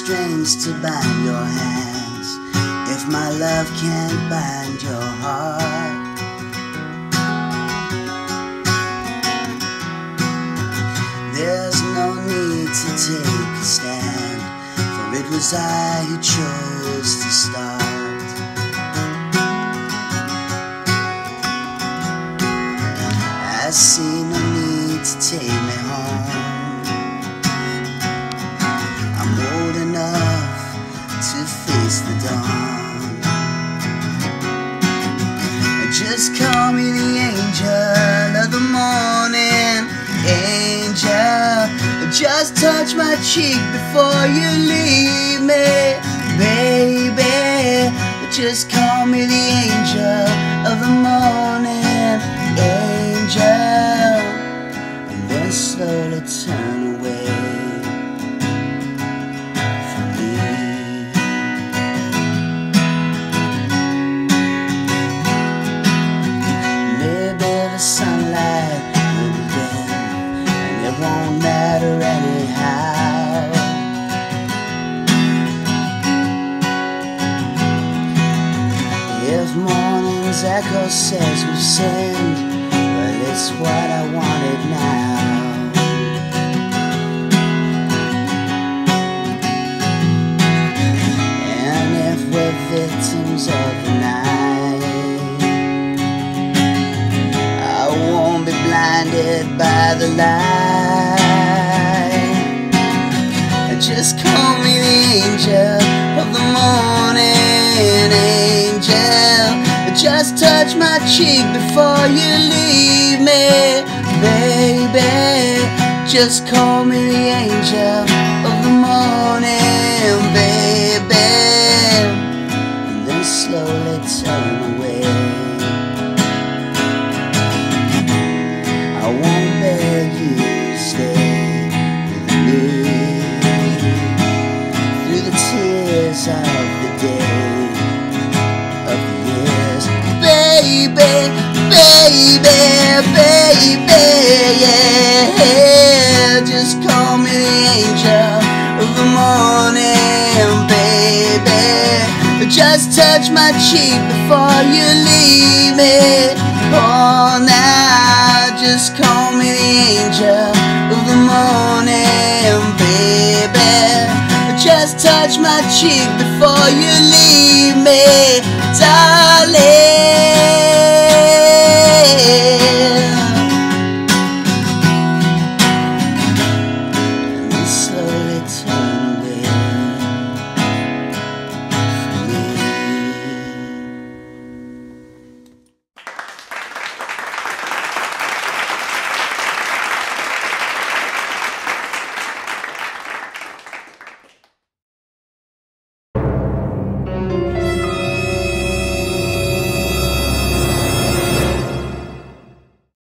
strings to bind your hands, if my love can't bind your heart. There's no need to take a stand, for it was I who chose to start. I see no need to take me home. I'm old enough to face the dawn. Just call me the angel of the morning, angel. Just touch my cheek before you leave me, baby. Just call me the angel of the morning, angel. And then slowly turn away from me. Maybe the sunlight will bend, and it won't matter anyhow. If morning's echo says we've sinned, well, it's what I wanted now. And if we're victims of the night, I won't be blinded by the light. Just call me the angel of the morning, angel. Just touch my cheek before you leave me, baby. Just call me the angel of the morning, baby. And then slowly turn away. I won't beg you to stay with me through the tears of the day, of the years. Baby, baby, baby, yeah. Just call me the angel of the morning, baby. Just touch my cheek before you leave me. Oh, now just call me the angel of the morning, baby. Just touch my cheek before you leave me, darling.